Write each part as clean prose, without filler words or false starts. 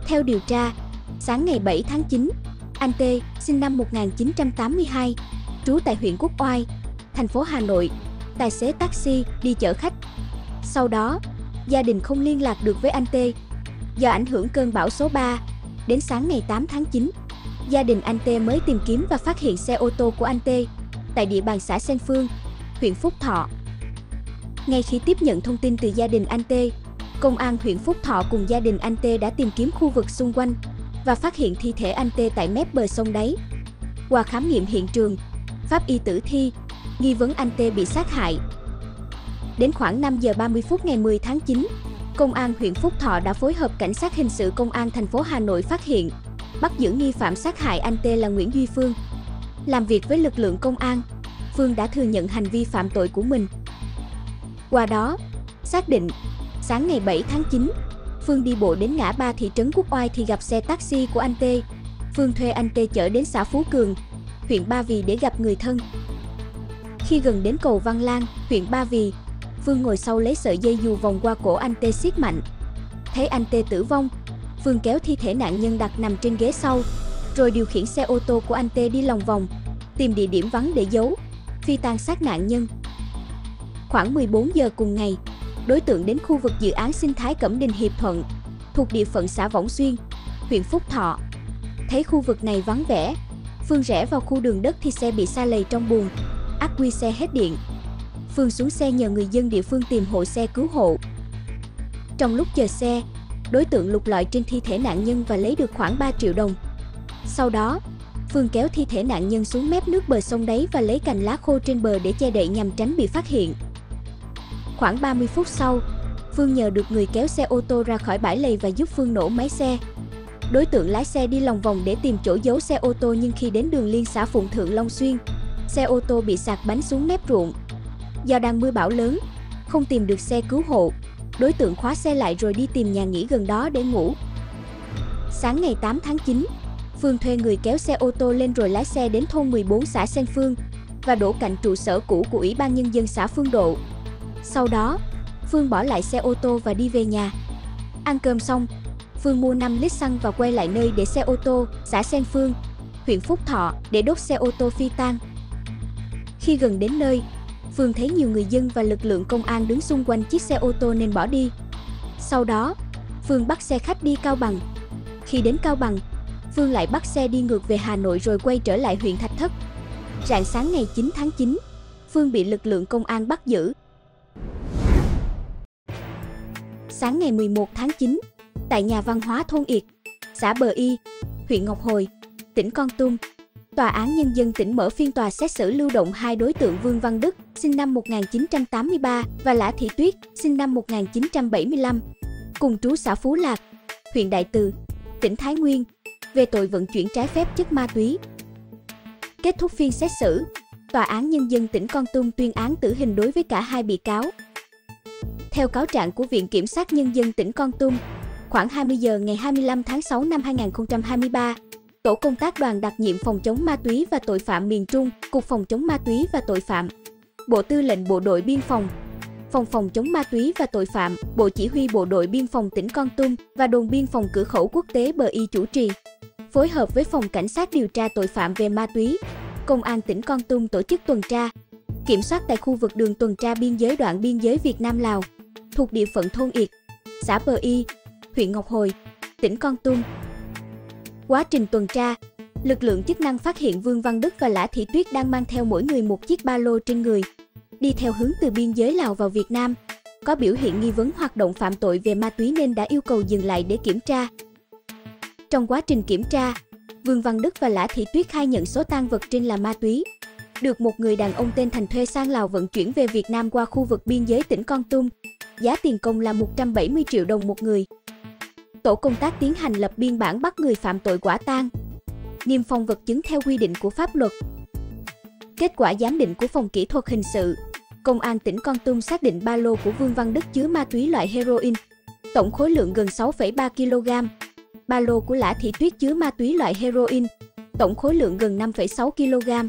Theo điều tra, sáng ngày 7 tháng 9, anh T, sinh năm 1982, trú tại huyện Quốc Oai, thành phố Hà Nội, tài xế taxi đi chở khách. Sau đó, gia đình không liên lạc được với anh T. Do ảnh hưởng cơn bão số 3, đến sáng ngày 8 tháng 9, gia đình anh T mới tìm kiếm và phát hiện xe ô tô của anh T tại địa bàn xã Sen Phương, huyện Phúc Thọ. Ngay khi tiếp nhận thông tin từ gia đình anh T, Công an huyện Phúc Thọ cùng gia đình anh T đã tìm kiếm khu vực xung quanh và phát hiện thi thể anh T tại mép bờ sông đáy. Qua khám nghiệm hiện trường, pháp y tử thi, nghi vấn anh T bị sát hại. Đến khoảng 5 giờ 30 phút ngày 10 tháng 9, Công an huyện Phúc Thọ đã phối hợp cảnh sát hình sự Công an thành phố Hà Nội phát hiện, bắt giữ nghi phạm sát hại anh T là Nguyễn Duy Phương. Làm việc với lực lượng công an, Phương đã thừa nhận hành vi phạm tội của mình. Qua đó, xác định, sáng ngày 7 tháng 9, Phương đi bộ đến ngã ba thị trấn Quốc Oai thì gặp xe taxi của anh T. Phương thuê anh T chở đến xã Phú Cường, huyện Ba Vì để gặp người thân. Khi gần đến cầu Văn Lang, huyện Ba Vì, Phương ngồi sau lấy sợi dây dù vòng qua cổ anh T siết mạnh. Thấy anh T tử vong, Phương kéo thi thể nạn nhân đặt nằm trên ghế sau, rồi điều khiển xe ô tô của anh T đi lòng vòng, tìm địa điểm vắng để giấu, phi tang xác nạn nhân. Khoảng 14 giờ cùng ngày, đối tượng đến khu vực dự án sinh thái Cẩm Đình Hiệp Thuận, thuộc địa phận xã Võng Xuyên, huyện Phúc Thọ. Thấy khu vực này vắng vẻ, Phương rẽ vào khu đường đất thì xe bị sa lầy trong bùn, ắc quy xe hết điện. Phương xuống xe nhờ người dân địa phương tìm hộ xe cứu hộ. Trong lúc chờ xe, đối tượng lục lọi trên thi thể nạn nhân và lấy được khoảng 3 triệu đồng. Sau đó, Phương kéo thi thể nạn nhân xuống mép nước bờ sông đáy và lấy cành lá khô trên bờ để che đậy nhằm tránh bị phát hiện. Khoảng 30 phút sau, Phương nhờ được người kéo xe ô tô ra khỏi bãi lầy và giúp Phương nổ máy xe. Đối tượng lái xe đi lòng vòng để tìm chỗ giấu xe ô tô, nhưng khi đến đường liên xã Phụng Thượng Long Xuyên, xe ô tô bị sạt bánh xuống mép ruộng. Do đang mưa bão lớn, không tìm được xe cứu hộ, đối tượng khóa xe lại rồi đi tìm nhà nghỉ gần đó để ngủ. Sáng ngày 8 tháng 9, Phương thuê người kéo xe ô tô lên rồi lái xe đến thôn 14 xã Sen Phương và đổ cạnh trụ sở cũ của Ủy ban Nhân dân xã Phương Độ. Sau đó, Phương bỏ lại xe ô tô và đi về nhà. Ăn cơm xong, Phương mua 5 lít xăng và quay lại nơi để xe ô tô, xã Sen Phương, huyện Phúc Thọ để đốt xe ô tô phi tang. Khi gần đến nơi, Phương thấy nhiều người dân và lực lượng công an đứng xung quanh chiếc xe ô tô nên bỏ đi. Sau đó, Phương bắt xe khách đi Cao Bằng. Khi đến Cao Bằng, Phương lại bắt xe đi ngược về Hà Nội rồi quay trở lại huyện Thạch Thất. Rạng sáng ngày 9 tháng 9, Phương bị lực lượng công an bắt giữ. Sáng ngày 11 tháng 9, tại nhà văn hóa thôn Yệt, xã Bờ Y, huyện Ngọc Hồi, tỉnh Kon Tum, Tòa án Nhân dân tỉnh mở phiên tòa xét xử lưu động hai đối tượng Vương Văn Đức, sinh năm 1983 và Lã Thị Tuyết, sinh năm 1975, cùng trú xã Phú Lạc, huyện Đại Từ, tỉnh Thái Nguyên, về tội vận chuyển trái phép chất ma túy. Kết thúc phiên xét xử, Tòa án Nhân dân tỉnh Kon Tum tuyên án tử hình đối với cả hai bị cáo. Theo cáo trạng của Viện Kiểm sát Nhân dân tỉnh Kon Tum, khoảng 20 giờ ngày 25 tháng 6 năm 2023, Tổ công tác đoàn đặc nhiệm phòng chống ma túy và tội phạm miền Trung, Cục Phòng chống ma túy và tội phạm, Bộ Tư lệnh Bộ đội Biên phòng, Phòng phòng chống ma túy và tội phạm, Bộ Chỉ huy Bộ đội Biên phòng tỉnh Kon Tum và Đồn biên phòng cửa khẩu quốc tế Bờ Y chủ trì, phối hợp với Phòng Cảnh sát điều tra tội phạm về ma túy, Công an tỉnh Kon Tum tổ chức tuần tra, kiểm soát tại khu vực đường tuần tra biên giới đoạn biên giới Việt Nam-Lào, thuộc địa phận thôn Yệt, xã Bờ Y, huyện Ngọc Hồi, tỉnh Kon Tum. Quá trình tuần tra, lực lượng chức năng phát hiện Vương Văn Đức và Lã Thị Tuyết đang mang theo mỗi người một chiếc ba lô trên người, đi theo hướng từ biên giới Lào vào Việt Nam, có biểu hiện nghi vấn hoạt động phạm tội về ma túy nên đã yêu cầu dừng lại để kiểm tra. Trong quá trình kiểm tra, Vương Văn Đức và Lã Thị Tuyết khai nhận số tang vật trên là ma túy, được một người đàn ông tên Thành thuê sang Lào vận chuyển về Việt Nam qua khu vực biên giới tỉnh Kon Tum, giá tiền công là 170 triệu đồng một người. Tổ công tác tiến hành lập biên bản bắt người phạm tội quả tang, niêm phong vật chứng theo quy định của pháp luật. Kết quả giám định của Phòng Kỹ thuật Hình sự, Công an tỉnh Kon Tum xác định ba lô của Vương Văn Đức chứa ma túy loại heroin, tổng khối lượng gần 6,3 kg. Ba lô của Lã Thị Tuyết chứa ma túy loại heroin, tổng khối lượng gần 5,6 kg.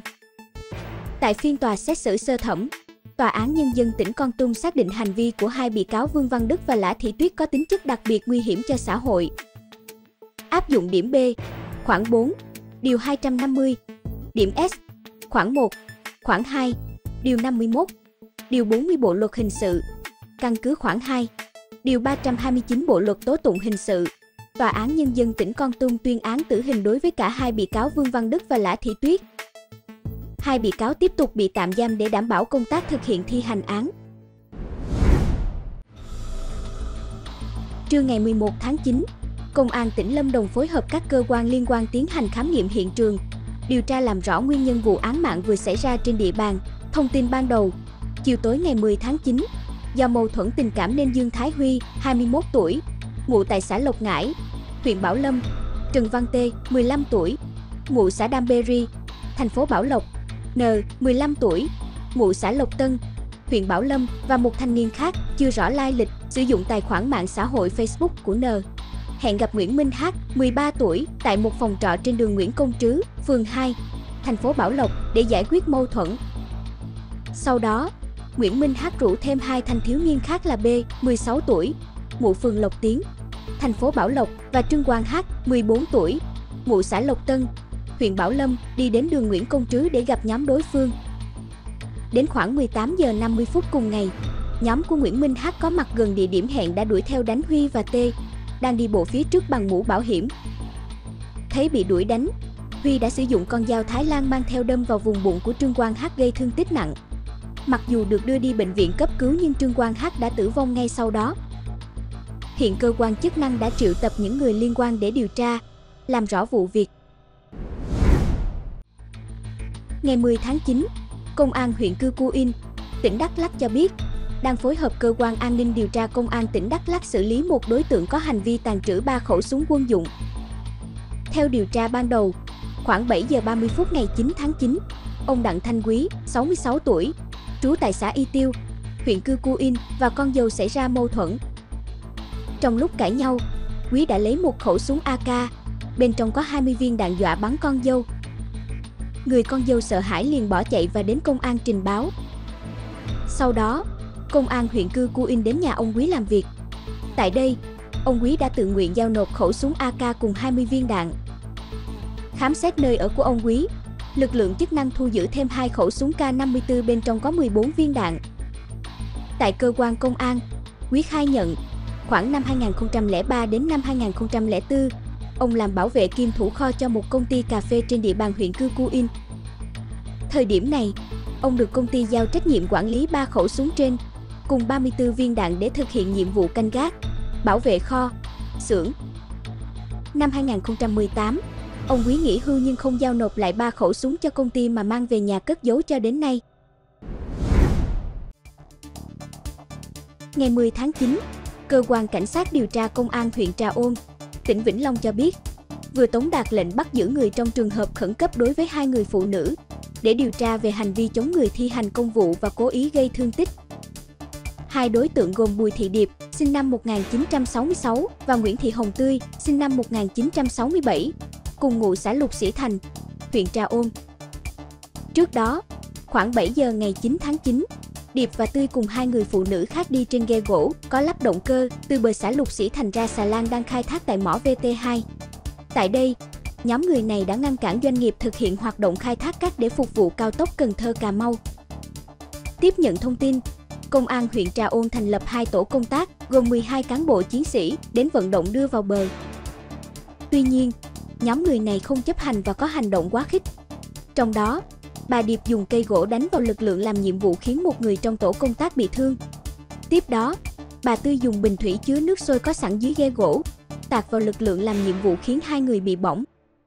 Tại phiên tòa xét xử sơ thẩm, Tòa án Nhân dân tỉnh Kon Tum xác định hành vi của hai bị cáo Vương Văn Đức và Lã Thị Tuyết có tính chất đặc biệt nguy hiểm cho xã hội. Áp dụng điểm B, khoản 4, điều 250, điểm S, khoản 1, khoản 2, điều 51, điều 40 Bộ luật hình sự. Căn cứ khoản 2, điều 329 Bộ luật tố tụng hình sự, Tòa án Nhân dân tỉnh Kon Tum tuyên án tử hình đối với cả hai bị cáo Vương Văn Đức và Lã Thị Tuyết. Hai bị cáo tiếp tục bị tạm giam để đảm bảo công tác thực hiện thi hành án. Trưa ngày 11 tháng 9, Công an tỉnh Lâm Đồng phối hợp các cơ quan liên quan tiến hành khám nghiệm hiện trường, điều tra làm rõ nguyên nhân vụ án mạng vừa xảy ra trên địa bàn. Thông tin ban đầu, chiều tối ngày 10 tháng 9, do mâu thuẫn tình cảm nên Dương Thái Huy, 21 tuổi, ngụ tại xã Lộc Ngãi, huyện Bảo Lâm, Trần Văn Tê, 15 tuổi, ngụ xã Đam Beri, thành phố Bảo Lộc, N, 15 tuổi, ngụ xã Lộc Tân, huyện Bảo Lâm và một thanh niên khác chưa rõ lai lịch sử dụng tài khoản mạng xã hội Facebook của N. Hẹn gặp Nguyễn Minh H, 13 tuổi, tại một phòng trọ trên đường Nguyễn Công Trứ, phường 2, thành phố Bảo Lộc để giải quyết mâu thuẫn. Sau đó, Nguyễn Minh H rủ thêm hai thanh thiếu niên khác là B, 16 tuổi, ngụ phường Lộc Tiến, thành phố Bảo Lộc và Trương Quang H, 14 tuổi, ngụ xã Lộc Tân, huyện Bảo Lâm đi đến đường Nguyễn Công Trứ để gặp nhóm đối phương. Đến khoảng 18 giờ 50 phút cùng ngày, nhóm của Nguyễn Minh H có mặt gần địa điểm hẹn đã đuổi theo đánh Huy và T, đang đi bộ phía trước bằng mũ bảo hiểm. Thấy bị đuổi đánh, Huy đã sử dụng con dao Thái Lan mang theo đâm vào vùng bụng của Trương Quang H gây thương tích nặng. Mặc dù được đưa đi bệnh viện cấp cứu nhưng Trương Quang H đã tử vong ngay sau đó. Hiện cơ quan chức năng đã triệu tập những người liên quan để điều tra, làm rõ vụ việc. Ngày 10 tháng 9, Công an huyện Cư Cu In, tỉnh Đắk Lắk cho biết, đang phối hợp cơ quan an ninh điều tra Công an tỉnh Đắk Lắk xử lý một đối tượng có hành vi tàng trữ 3 khẩu súng quân dụng. Theo điều tra ban đầu, khoảng 7 giờ 30 phút ngày 9 tháng 9, ông Đặng Thanh Quý, 66 tuổi, trú tại xã Y Tiêu, huyện Cư Cu In và con dâu xảy ra mâu thuẫn. Trong lúc cãi nhau, Quý đã lấy một khẩu súng AK, bên trong có 20 viên đạn dọa bắn con dâu. Người con dâu sợ hãi liền bỏ chạy và đến công an trình báo. Sau đó, Công an huyện Cư Cu In đến nhà ông Quý làm việc. Tại đây, ông Quý đã tự nguyện giao nộp khẩu súng AK cùng 20 viên đạn. Khám xét nơi ở của ông Quý, lực lượng chức năng thu giữ thêm 2 khẩu súng K54 bên trong có 14 viên đạn. Tại cơ quan công an, Quý khai nhận, khoảng năm 2003 đến năm 2004, ông làm bảo vệ kiêm thủ kho cho một công ty cà phê trên địa bàn huyện Cư Cu In. Thời điểm này, ông được công ty giao trách nhiệm quản lý 3 khẩu súng trên, cùng 34 viên đạn để thực hiện nhiệm vụ canh gác, bảo vệ kho, xưởng. Năm 2018, ông Quý nghỉ hưu nhưng không giao nộp lại 3 khẩu súng cho công ty mà mang về nhà cất giấu cho đến nay. Ngày 10 tháng 9, Cơ quan Cảnh sát điều tra Công an huyện Trà Ôn, tỉnh Vĩnh Long cho biết, vừa tống đạt lệnh bắt giữ người trong trường hợp khẩn cấp đối với 2 người phụ nữ, để điều tra về hành vi chống người thi hành công vụ và cố ý gây thương tích. 2 đối tượng gồm Bùi Thị Điệp, sinh năm 1966 và Nguyễn Thị Hồng Tươi, sinh năm 1967, cùng ngụ xã Lục Sĩ Thành, huyện Trà Ôn. Trước đó, khoảng 7 giờ ngày 9 tháng 9, Điệp và Tươi cùng 2 người phụ nữ khác đi trên ghe gỗ có lắp động cơ từ bờ xã Lục Sĩ Thành ra xà lan đang khai thác tại mỏ VT2. Tại đây, nhóm người này đã ngăn cản doanh nghiệp thực hiện hoạt động khai thác cát để phục vụ cao tốc Cần Thơ - Cà Mau. Tiếp nhận thông tin, Công an huyện Trà Ôn thành lập 2 tổ công tác gồm 12 cán bộ chiến sĩ đến vận động đưa vào bờ. Tuy nhiên, nhóm người này không chấp hành và có hành động quá khích. Trong đó, bà Điệp dùng cây gỗ đánh vào lực lượng làm nhiệm vụ khiến một người trong tổ công tác bị thương. Tiếp đó, bà Tươi dùng bình thủy chứa nước sôi có sẵn dưới ghe gỗ, tạt vào lực lượng làm nhiệm vụ khiến 2 người bị bỏng.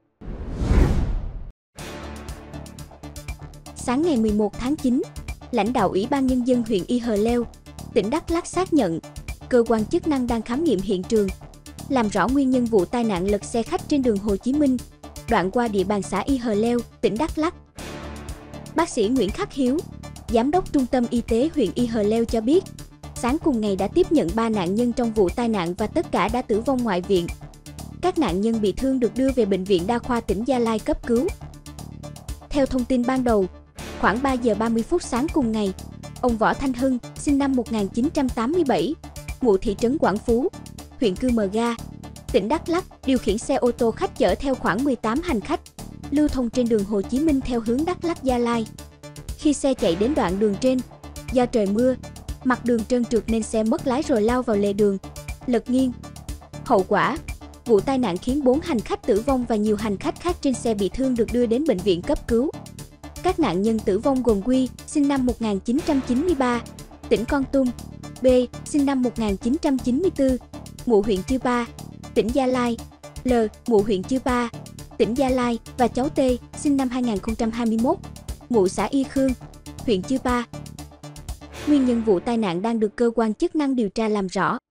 Sáng ngày 11 tháng 9, lãnh đạo Ủy ban Nhân dân huyện Y Hờ Leo, tỉnh Đắk Lắk xác nhận, cơ quan chức năng đang khám nghiệm hiện trường, làm rõ nguyên nhân vụ tai nạn lật xe khách trên đường Hồ Chí Minh, đoạn qua địa bàn xã Y Hờ Leo, tỉnh Đắk Lắk. Bác sĩ Nguyễn Khắc Hiếu, Giám đốc Trung tâm Y tế huyện Y Hờ Leo cho biết, sáng cùng ngày đã tiếp nhận 3 nạn nhân trong vụ tai nạn và tất cả đã tử vong ngoại viện. Các nạn nhân bị thương được đưa về Bệnh viện Đa khoa tỉnh Gia Lai cấp cứu. Theo thông tin ban đầu, khoảng 3 giờ 30 phút sáng cùng ngày, ông Võ Thanh Hưng, sinh năm 1987, ngụ thị trấn Quảng Phú, huyện Cư Mờ Ga, tỉnh Đắk Lắk, điều khiển xe ô tô khách chở theo khoảng 18 hành khách, lưu thông trên đường Hồ Chí Minh theo hướng Đắk Lắk - Gia Lai. Khi xe chạy đến đoạn đường trên, do trời mưa, mặt đường trơn trượt nên xe mất lái rồi lao vào lề đường, lật nghiêng. Hậu quả, vụ tai nạn khiến 4 hành khách tử vong và nhiều hành khách khác trên xe bị thương được đưa đến bệnh viện cấp cứu. Các nạn nhân tử vong gồm Quy, sinh năm 1993, tỉnh Kon Tum, B, sinh năm 1994, ngụ huyện Chư Pa, tỉnh Gia Lai, L, ngụ huyện Chư Pa, tỉnh Gia Lai và cháu T, sinh năm 2021, ngụ xã Y Khương, huyện Chư Pa. Nguyên nhân vụ tai nạn đang được cơ quan chức năng điều tra làm rõ.